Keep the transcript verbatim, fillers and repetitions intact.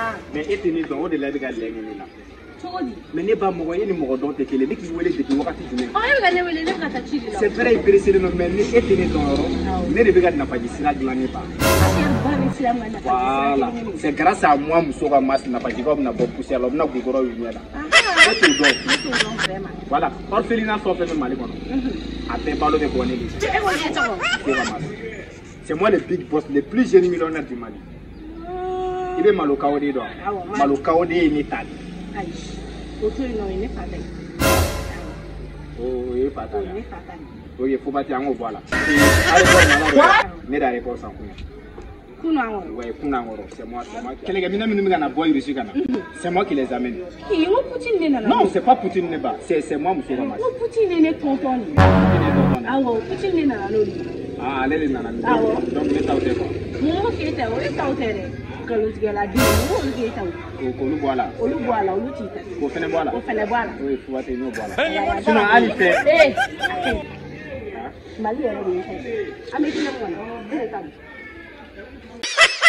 mais et tenir dans de la de gagner là. Mais n'est pas moyen ni mon don te kele ni ki wele de wakati jumɛn. C'est vrai précédé non mais ni et tenir dans ne de be na pas sira dilané pas. Voilà, c'est grâce à moi muso ka mas na pas comme na bo poussière là na gogoro yu là. C'est tout donc. Voilà, orphelinat sont fait mal kono. Après balo de bonne c'est moi le big boss, le plus jeune millionnaire du Mali. Il est Malokao de Doa. Malokao de Nétal. Oh, il est fatal. Oui, il faut battre en haut, voilà. Mais la réponse en combien? Oui, c'est moi, c'est moi. Quel est le gars? C'est moi qui les amène. Non, c'est pas Poutine Neba, c'est moi, monsieur Ramas. Poutine est content. Ah, Poutine est là. Ah, allez, les nanas. Donc, les tauteurs. Moi, qui était au tauteurs. Que le gars a dit, on le dit. On le voit là. On le voit là, on le dit. On fait le voit là. On fait le voit là. Oui, il faut être nous voit là. Sinon, allez faire. Eh, Mali, elle est. Ah, mais tu l'as pas.